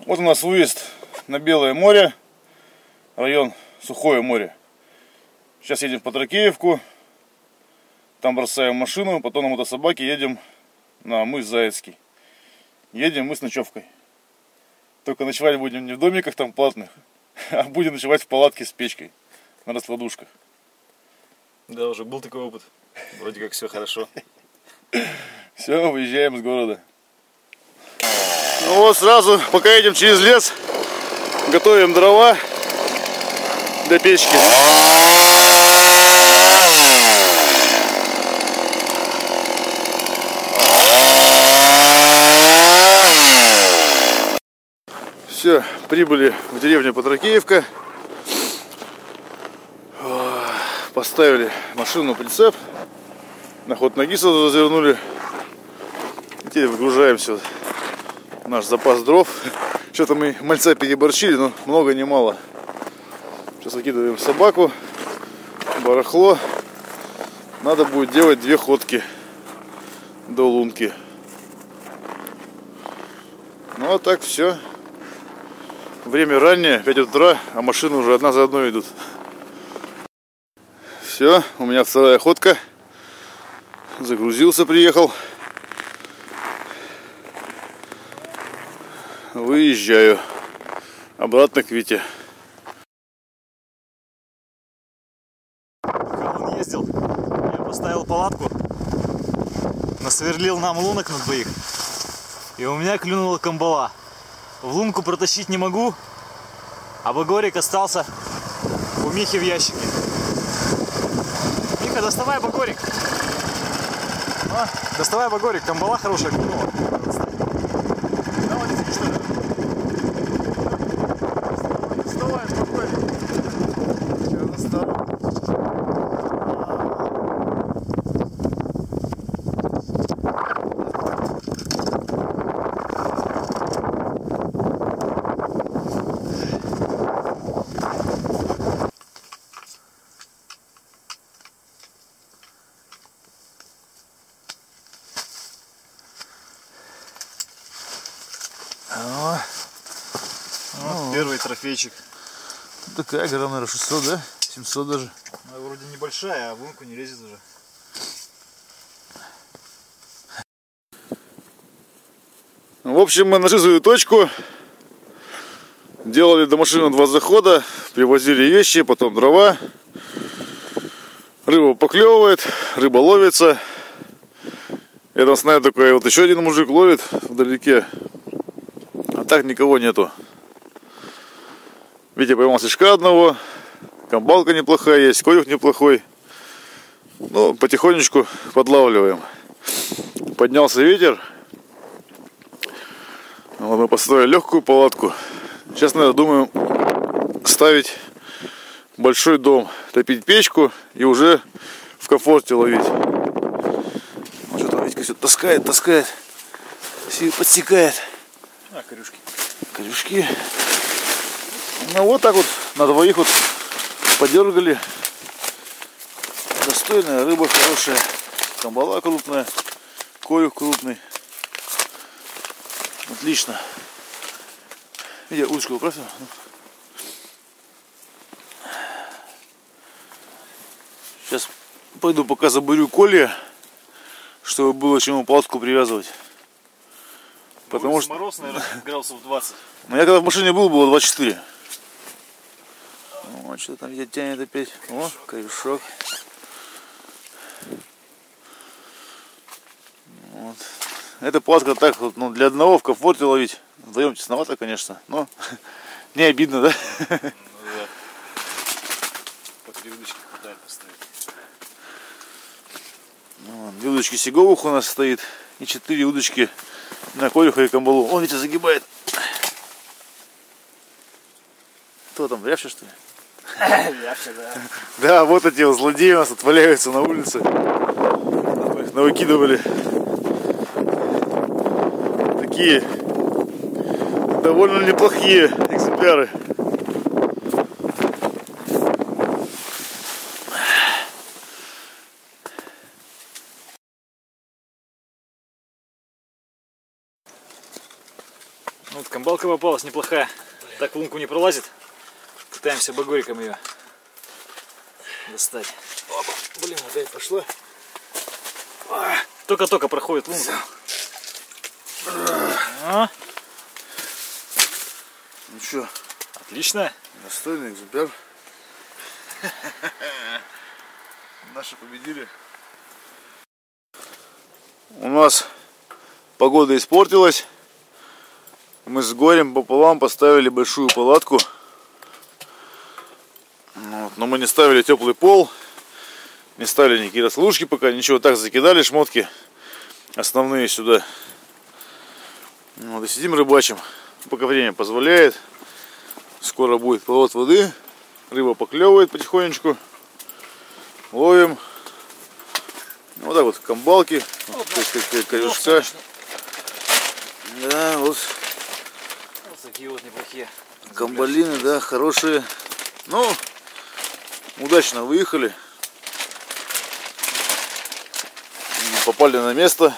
Вот у нас выезд на Белое море, район Сухое море. Сейчас едем в Патракеевку, там бросаем машину, потом на мотособаке едем на мыс Заяцкий. Едем мы с ночевкой. Только ночевать будем не в домиках там платных, а будем ночевать в палатке с печкой на раскладушках. Да, уже был такой опыт. Вроде как все хорошо. Все, выезжаем из города. Ну вот сразу, пока едем через лес, готовим дрова для печки. Все, прибыли в деревню Патракеевка. Поставили машину на прицеп. На ход ноги сразу развернули. И теперь выгружаемся в наш запас дров. Что-то мы мальца переборщили, но много не мало. Сейчас выкидываем собаку, барахло. Надо будет делать 2 ходки до лунки. Ну а так все. Время раннее, 5 утра, а машины уже одна за одной идут. Все, у меня 2-я ходка. Загрузился, приехал. Выезжаю обратно к Вите. Пока он ездил, я поставил палатку, насверлил нам лунок на 2, и у меня клюнула камбала. В лунку протащить не могу, а багорик остался у Михи в ящике. Миха, доставай багорик. Доставай багорик, камбала хорошая клюнула. Давай, не что ли? Доставай багорик. Сейчас достану. Вот первый трофейчик. Такая грамм, наверное, 600, да? 700 даже. Она вроде небольшая, а в лунку не лезет уже. В общем, мы нашли свою точку. Делали до машины 2 захода. Привозили вещи, потом дрова. Рыба поклевывает, рыба ловится. Я там знаю, такой вот еще один мужик ловит вдалеке. А так никого нету. Витя поймал слишком одного. Камбалка неплохая есть, конюх неплохой. Ну, потихонечку подлавливаем. Поднялся ветер. Вот мы построили легкую палатку. Сейчас, наверное, думаем ставить большой дом, топить печку и уже в комфорте ловить. Ну, что там Витька все таскает, все подсекает. А, корюшки. Корюшки. Ну вот так вот на 2 вот подергали. Достойная рыба хорошая. Камбала крупная. Конюх крупный. Отлично. Видя, удочку управь. Сейчас пойду пока забырю колья, чтобы было чему палатку привязывать. Потому что мороз, наверное, градусов 20. У меня когда в машине был, было 24. О, что там где тянет опять. О, корешок. Вот. Эта палатка так вот, ну, для одного в комфорте ловить. Вдвоем тесновато, конечно, но не обидно, да? Ну, да. По 3 удочки хватает поставить. 2 удочки сиговых у нас стоит и 4 удочки на конюха и камбалу. Он ведь загибает. Кто там, рябча, что ли? Рябча, да. Да, вот эти вот злодеи у нас отваляются на улице. Мы их навыкидывали. Такие довольно неплохие экземпляры. Вот камбалка попалась неплохая. Так в лунку не пролазит. Пытаемся багориком ее достать. Опа, блин, опять пошла. Только-только проходит лунку. А? Ну что? Отлично. Достойный экземпляр. Наши победили. У нас погода испортилась. Мы с горем пополам поставили большую палатку. Вот. Но мы не ставили теплый пол. Не ставили никакие раслужки пока. Ничего, так закидали шмотки основные сюда. Вот, и сидим рыбачим. Пока время позволяет. Скоро будет поворот воды. Рыба поклевывает потихонечку. Ловим. Вот так вот камбалки. Вот корешка. Да, вот. Вот такие вот неплохие. Камбалины, да, хорошие. Ну, удачно выехали. Попали на место.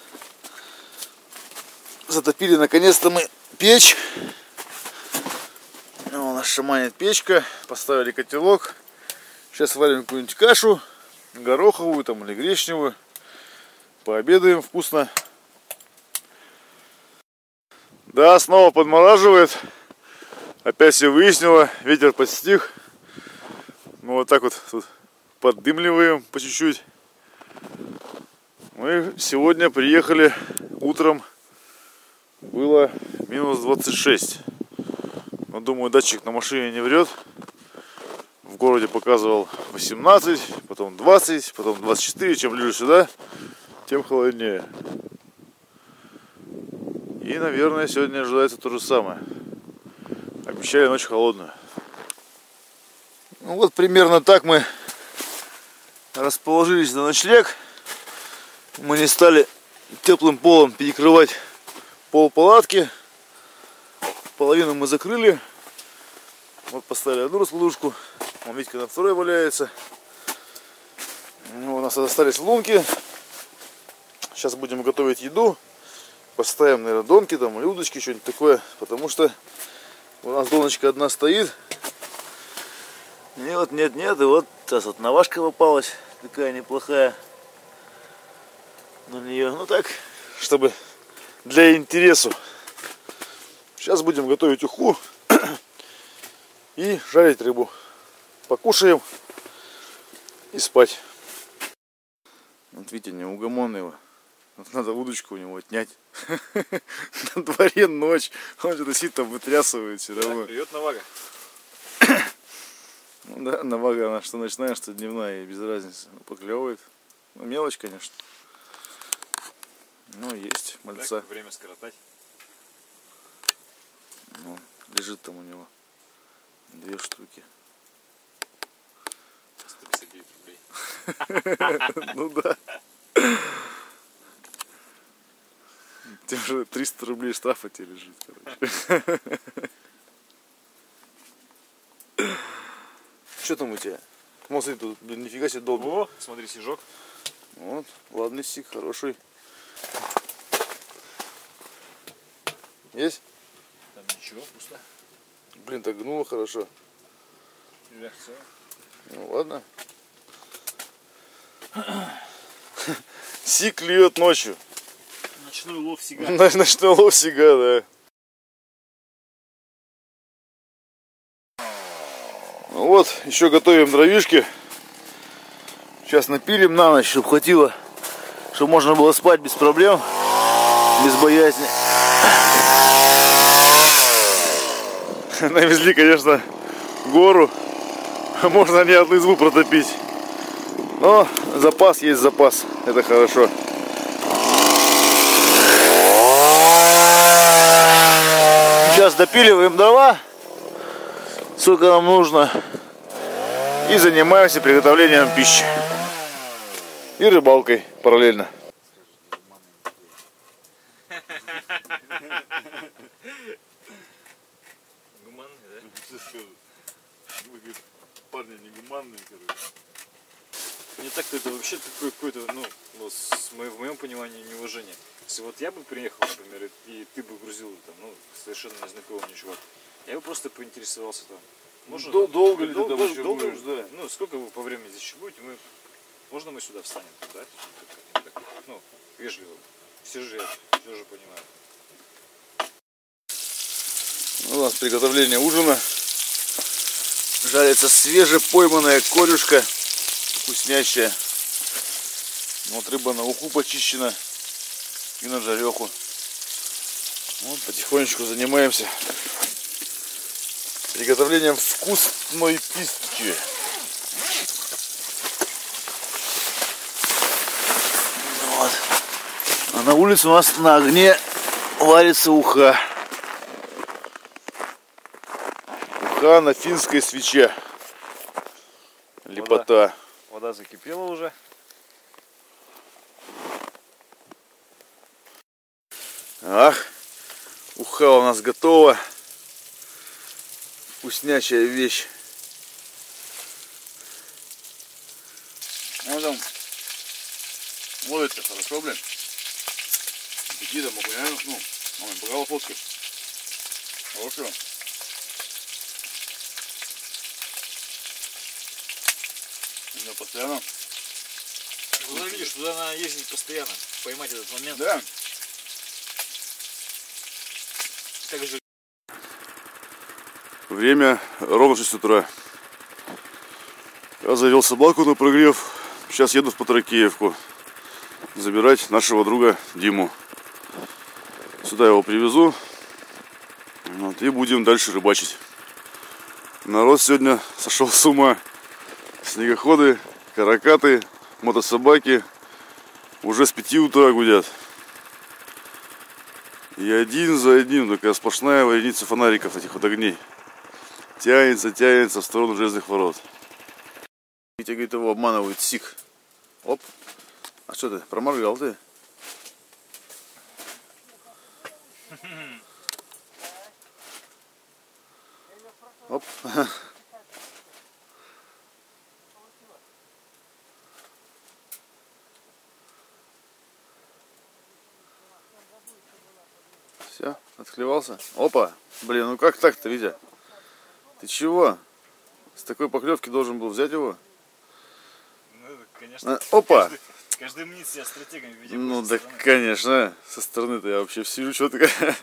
Затопили наконец-то мы печь. У нас шаманит печка. Поставили котелок. Сейчас варим какую-нибудь кашу. Гороховую там или гречневую. Пообедаем вкусно. Да, снова подмораживает. Опять все выяснило. Ветер подстих. Мы вот так вот тут поддымливаем по чуть-чуть. Мы сегодня приехали утром. Было минус 26. Но думаю, датчик на машине не врет. В городе показывал 18, потом 20, потом 24. Чем ближе сюда, тем холоднее. И, наверное, сегодня ожидается то же самое. Обещали ночь холодную. Ну вот примерно так мы расположились на ночлег. Мы не стали теплым полом перекрывать пол палатки. Половину мы закрыли. Вот поставили одну раскладушку. Вон Витька на второй валяется. У нас остались лунки. Сейчас будем готовить еду. Поставим, наверное, донки там или удочки, что-нибудь такое. Потому что у нас доночка одна стоит. И вот нет-нет. И вот сейчас вот навашка попалась. Такая неплохая. На нее, ну так, чтобы для интересу. Сейчас будем готовить уху и жарить рыбу. Покушаем и спать. Вот видите, неугомонный его. Надо удочку у него отнять. На дворе ночь. Он что-то сидит там вытрясывает все равно. Привет, навага. Ну да, навага она что ночная, что дневная, и без разницы. Поклевывает. Ну, мелочь, конечно. Ну, есть мальца. Так, время скоротать. Ну, лежит там у него 2 штуки. 159 рублей. Ну да. Тем же 300 рублей штрафа тебе лежит, короче. Что там у тебя? Смотри, тут, блин, нифига себе долго. О, смотри, сижок. Вот, ладный сик, хороший. Есть? Там ничего, пусто. Блин, так гнуло хорошо. Реакция. Ну ладно. Сик клюет ночью. Ночной лов сига. Ночной лов сига, да. Ну вот, еще готовим дровишки. Сейчас напилим на ночь, чтобы хватило, чтобы можно было спать без проблем, без боязни. Навезли, конечно, гору. Можно не одну избу протопить. Но запас есть запас. Это хорошо. Сейчас допиливаем дрова, сколько нам нужно. И занимаемся приготовлением пищи. И рыбалкой параллельно. Гуманный, да? Вы, говорит, парни не гуманные, короче. Нет так-то это вообще такое какое-то, ну, в моем понимании, неуважение. Если вот я бы приехал, например, и ты бы грузил там, ну, совершенно незнакомый мне чувак, я бы просто поинтересовался там. Можно, Долго ли ты там еще долго, будешь, да? Ну, сколько вы по времени здесь еще будете? Можно мы сюда встанем, да? Так, ну, вежливо. Все же понимают. У нас приготовление ужина. Жарится свежепойманная корюшка, вкуснящая. Вот рыба на уху почищена и на жареху. Вот потихонечку занимаемся приготовлением вкусной пищи. Вот. А на улице у нас на огне варится уха. Уха на финской свече. Лепота. Вода закипела уже. Ах, уха у нас готова. Вкуснячая вещь. Ну там ловится хорошо, блин. Аппетита, охуенно. Ну, мама, показала фотки. Хорошо. У меня постоянно. Туда видишь, туда надо ездить постоянно, поймать этот момент. Да. Так же. Время ровно 6 утра. Я завел собаку на прогрев. Сейчас еду в Патракеевку забирать нашего друга Диму. Сюда его привезу. Вот, и будем дальше рыбачить. Народ сегодня сошел с ума. Снегоходы, каракаты, мотособаки уже с 5 утра гудят. И один за одним такая сплошная вереница фонариков, этих вот огней. Тянется в сторону Железных ворот. Витя говорит, его обманывает СИК. Оп. А что ты, проморгал ты? Оп. Все, отклевался. Опа. Блин, ну как так-то, Витя? Ты чего? С такой поклевки должен был взять его? Ну, конечно. Опа! Каждый мнит себя стратегом, видимо. Ну да, конечно. Со стороны-то я вообще все вижу, что такое.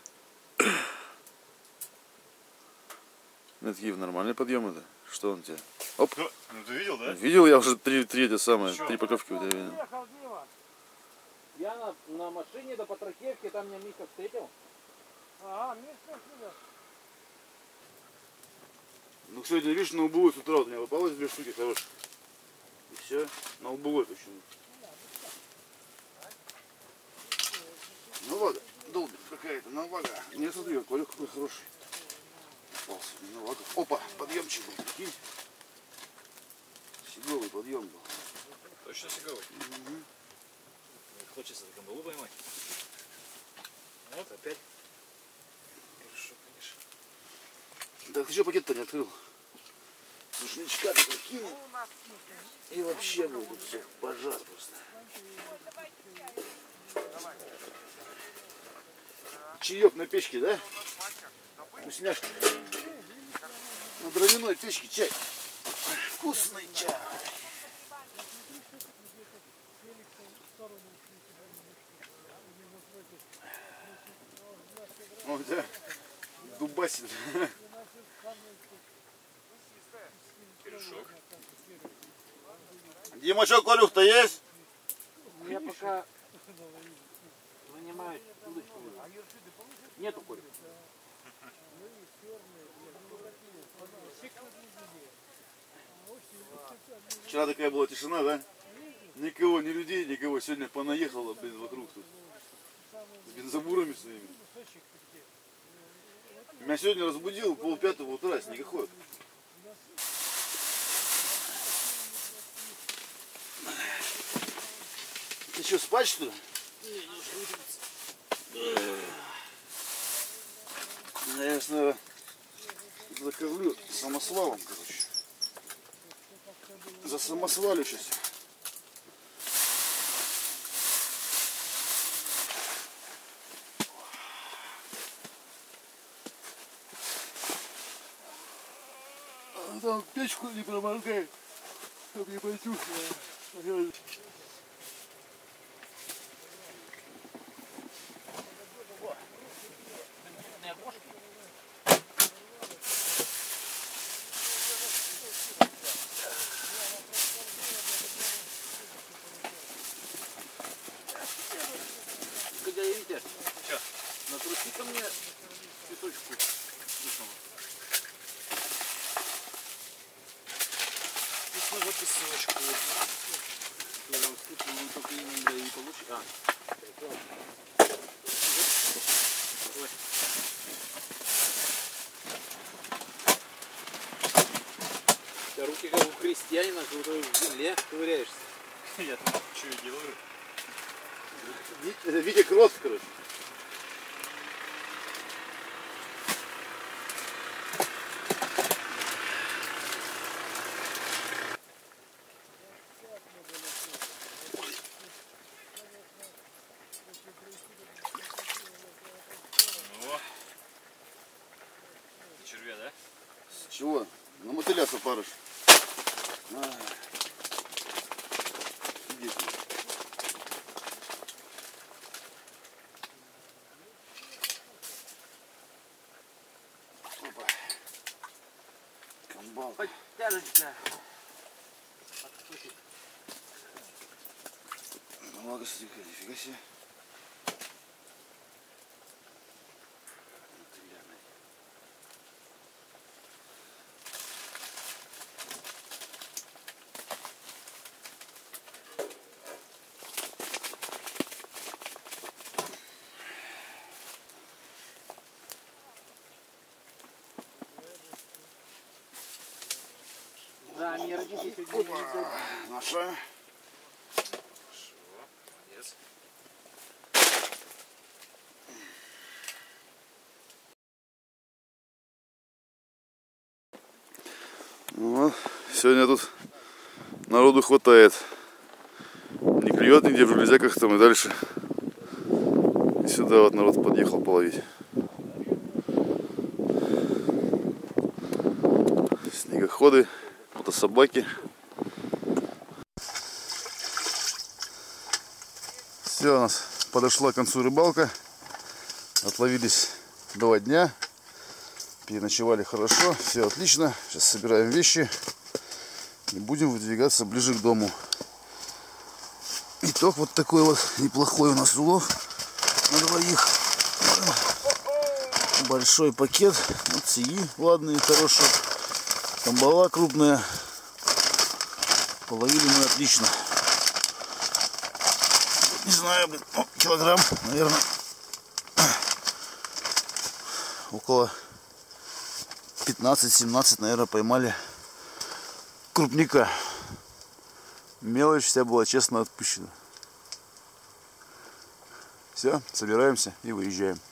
Такие нормальные подъемы-то. Что он тебе? Оп. Ну ты видел, да? Видел я уже три эти самые, три поклевки у тебя видел. Я на машине до Патракеевки, там меня Миха встретил. Ага, Миха сюда. Ну, кстати, видишь, на лбу с утра вот у меня попалось 2 штуки хороших. И все, на лбу почему. Навага долбит какая-то, навага. Не смотри, Коля какой хороший. Попался, навага. Опа, подъемчик был, прикинь. Сиговый подъем был. Точно сиговый? Угу. Хочется камбалу поймать. Вот опять. Хорошо, конечно. Да ты что пакет-то не открыл? Рушничка такой кинет. И вообще будет всех пожар просто. Чаек на печке, да? Вкусняшка. На дровяной печке чай. Вкусный чай. Вот, да, дубасит. Пирожок. Дима, что, Колюх-то есть? Я пока занимаюсь удочкой. Нету Коля. Вчера такая была тишина, да? Никого, ни людей, никого. Сегодня понаехало, блин, вокруг тут. С бензобурами своими. Меня сегодня разбудил 4:30 утра снегоход. Ты что, спать, что ли? Я, наверное, закормлю самосвалом, короче. За самосвалю сейчас. Потом печку не проморгай, чтобы не потухло. Когда видите, Че? натруси ко мне песочку. Вкусного песочку. Только именно и получи. А. Ой. У тебя руки как у крестьянина, когда в земле ковыряешься. Я там что и делаю? Это Витя Кросс, короче. О. Червя, да? С чего? На мотыля сопарыш. Опа. Комбал. Подтяжечка. Много стыка, нифига себе. Да, мне родители Наша. Молодец. Вот. Сегодня тут народу хватает. Не клюет нигде в железяках там и дальше. И сюда вот народ подъехал половить. Снегоходы, мотособаки. Все, у нас подошла к концу рыбалка. Отловились 2 дня. Переночевали хорошо, все отлично. Сейчас собираем вещи и будем выдвигаться ближе к дому. Итог вот такой вот неплохой у нас улов на 2. Большой пакет. Вот сии ладные, хорошие. Камбала крупная. Половили мы отлично. Не знаю, блин, килограмм, наверное, около 15-17, наверное, поймали крупника. Мелочь вся была честно отпущена. Все, собираемся и выезжаем.